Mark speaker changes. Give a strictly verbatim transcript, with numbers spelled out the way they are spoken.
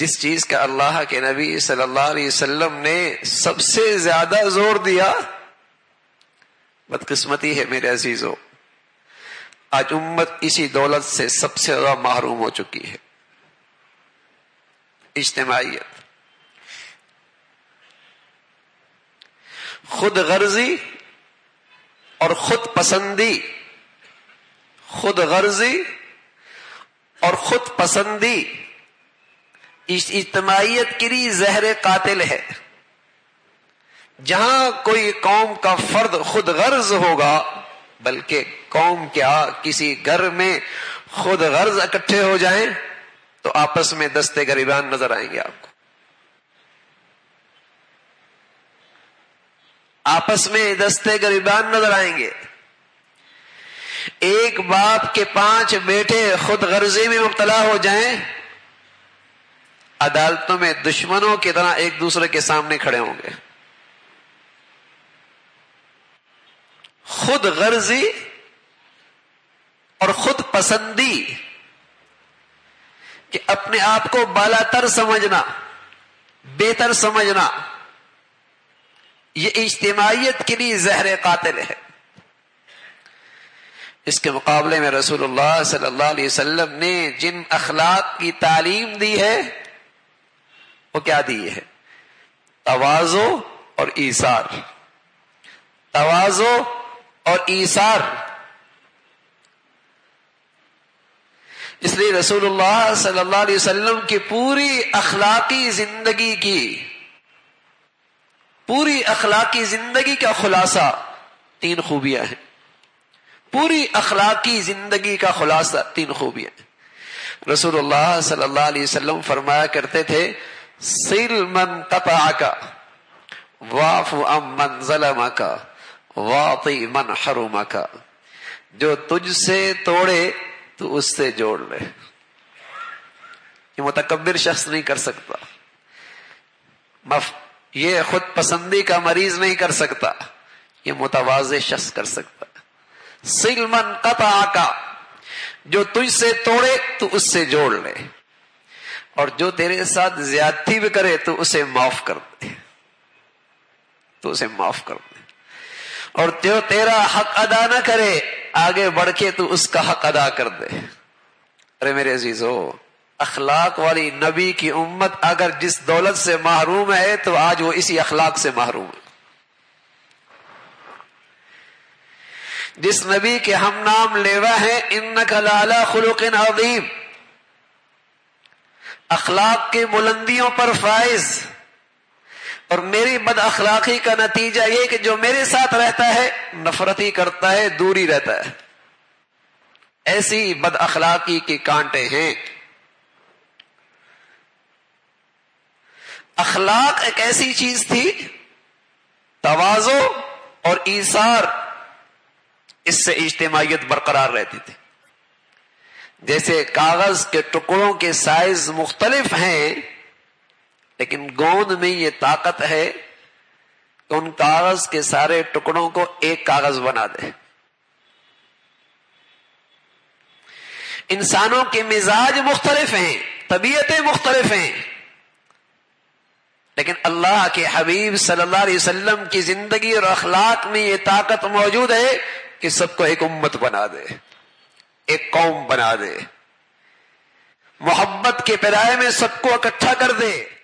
Speaker 1: جس چیز کا اللہ کے نبی صلی اللہ علیہ وسلم نے سب سے زیادہ زور دیا، بدقسمتی ہے میرے عزیزوں، آج امت اسی دولت سے سب سے زیادہ محروم ہو چکی ہے، اجتماعیت، خود غرضی اور خود پسندی، خود غرضی اور خود پسندی اس اجتماعیت کے لیے زہر قاتل ہے۔ جہاں کوئی قوم کا فرد خود غرض ہوگا، بلکہ قوم کیا کسی گھر میں خود غرض اکٹھے ہو جائیں تو آپس میں دستے گریبان نظر آئیں گے، آپ کو آپس میں دستے گریبان نظر آئیں گے۔ ایک باپ کے پانچ بیٹے خود غرضی میں مبتلا ہو جائیں، عدالتوں میں دشمنوں کی طرح ایک دوسرے کے سامنے کھڑے ہوں گے۔ خود غرضی اور خود پسندی کہ اپنے آپ کو بالا تر سمجھنا، بہتر سمجھنا، یہ اجتماعیت کے لیے زہر قاتل ہے۔ اس کے مقابلے میں رسول اللہ صلی اللہ علیہ وسلم نے جن اخلاق کی تعلیم دی ہے وہ کیا دی ہے؟ تواضع اور ایثار، تواضع اور ایثار۔ اس لیے رسول اللہ صلی اللہ علیہ وسلم کی پوری اخلاقی زندگی کی پوری اخلاقی زندگی کا خلاصہ تین خوبیاں ہیں۔ پوری اخلاقی زندگی کا خلاصہ تین خوبیاں ہیں۔ رسول اللہ صلی اللہ علیہ وسلم فرمایا کرتے تھے، صل من قطعک واعف عن من ظلمک واطع من حرمک، جو تجھ سے توڑے تو اس سے جوڑ لے۔ یہ متکبر شخص نہیں کر سکتا، یہ خود پسندی کا مریض نہیں کر سکتا، یہ متواضع شخص کر سکتا۔ صل من قطعک، جو تجھ سے توڑے تو اس سے جوڑ لے، اور جو تیرے ساتھ زیادتی بھی کرے تو اسے معاف کر دے، تو اسے معاف کر دے، اور جو تیرا حق ادا نہ کرے آگے بڑھ کے تو اس کا حق ادا کر دے۔ ارے میرے عزیزو، اخلاق والی نبی کی امت اگر جس دولت سے محروم ہے تو آج وہ اسی اخلاق سے محروم ہے۔ جس نبی کے ہم نام لیوا ہیں، انک لعلی خلق عظیم، اخلاق کی بلندیوں پر فائز، اور میری بد اخلاقی کا نتیجہ یہ کہ جو میرے ساتھ رہتا ہے نفرتی کرتا ہے، دوری رہتا ہے۔ ایسی بد اخلاقی کے کانٹے ہیں۔ اخلاق ایک ایسی چیز تھی، تواضع اور ایثار، اس سے اجتماعیت برقرار رہتی تھی۔ جیسے کاغذ کے ٹکڑوں کے سائز مختلف ہیں، لیکن گوند میں یہ طاقت ہے کہ ان کاغذ کے سارے ٹکڑوں کو ایک کاغذ بنا دے۔ انسانوں کے مزاج مختلف ہیں، طبیعتیں مختلف ہیں، لیکن اللہ کے حبیب صلی اللہ علیہ وسلم کی زندگی اور اخلاق میں یہ طاقت موجود ہے کہ سب کو ایک امت بنا دے، ایک قوم بنا دے، محبت کے پیرائے میں سب کو اکٹھا کر دے۔